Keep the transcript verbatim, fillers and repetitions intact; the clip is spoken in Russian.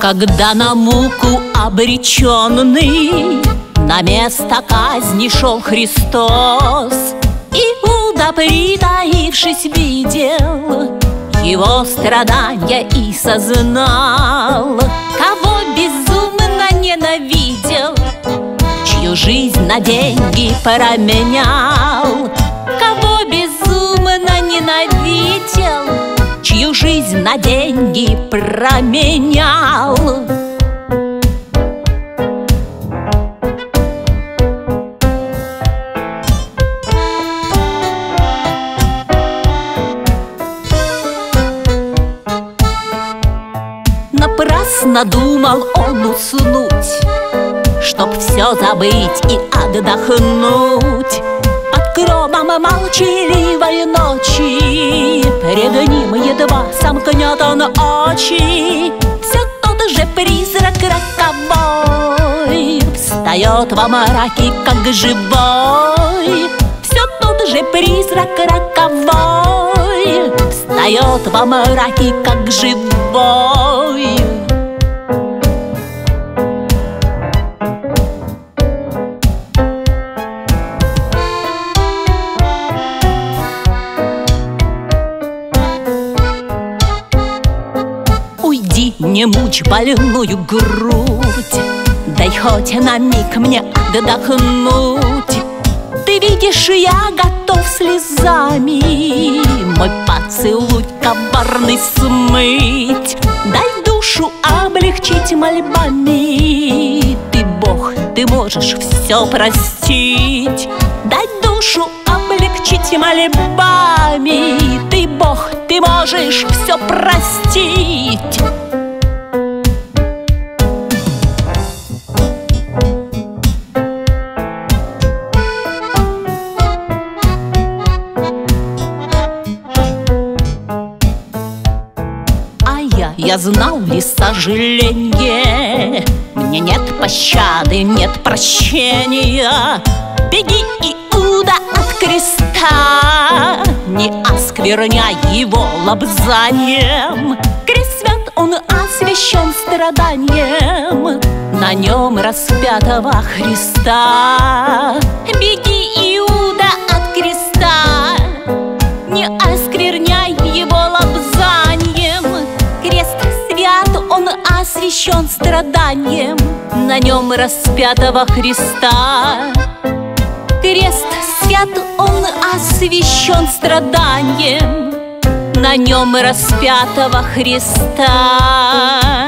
Когда на муку обреченный на место казни шел Христос, Иуда, притаившись, видел его страдания и сознал, кого безумно ненавидел, чью жизнь на деньги променял. Кого безумно ненавидел, чью жизнь на деньги променял. Напрасно думал он уснуть, чтоб все забыть и отдохнуть. Под громом молчаливой ночи пред ним едва сомкнет он очи. Все тот же призрак роковой встает во мраке, как живой. Все тот же призрак роковой встает во мраке, как живой. Уйди, не мучь больную грудь, дай хоть на миг мне отдохнуть. Ты видишь, я готов слезами мой поцелуй коварный смыть. Дай душу облегчить мольбами, ты Бог, ты можешь все простить. Дай душу облегчить мольбами, ты Бог, ты можешь все простить. Я знал ли сожаление? Мне нет пощады, нет прощения. Беги, Иуда, от креста, не оскверняй его лобзанием. Крест свят, он освящен страданием на нем распятого Христа. Беги, Иуда, от креста, не оскверняй его лобзанием. Крест свят, он освящен страданием на нем распятого Христа. Крест свят, он освящен страданием на нем распятого Христа.